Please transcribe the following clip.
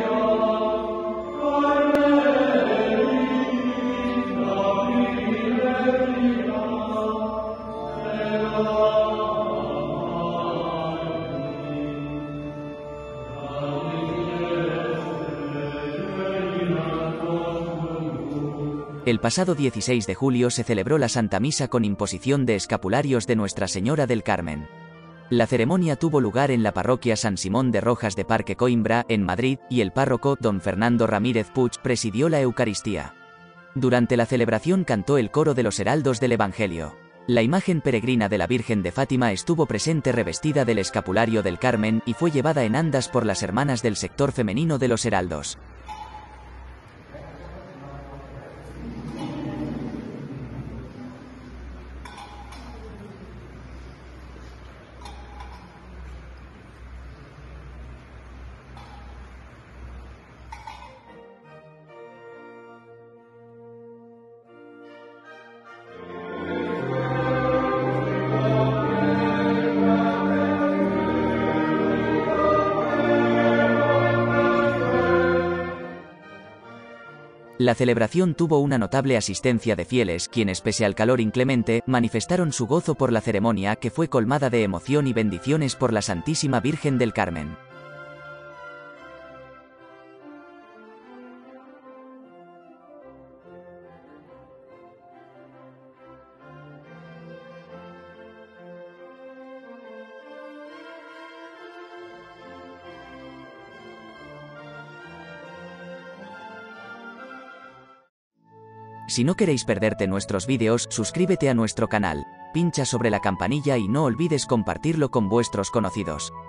El pasado 16 de julio se celebró la Santa Misa con imposición de escapularios de Nuestra Señora del Carmen. La ceremonia tuvo lugar en la parroquia San Simón de Rojas de Parque Coimbra, en Madrid, y el párroco, don Fernando Ramírez Puig, presidió la Eucaristía. Durante la celebración cantó el coro de los heraldos del Evangelio. La imagen peregrina de la Virgen de Fátima estuvo presente revestida del escapulario del Carmen y fue llevada en andas por las hermanas del sector femenino de los heraldos. La celebración tuvo una notable asistencia de fieles, quienes pese al calor inclemente, manifestaron su gozo por la ceremonia que fue colmada de emoción y bendiciones por la Santísima Virgen del Carmen. Si no queréis perderte nuestros vídeos, suscríbete a nuestro canal, pincha sobre la campanilla y no olvides compartirlo con vuestros conocidos.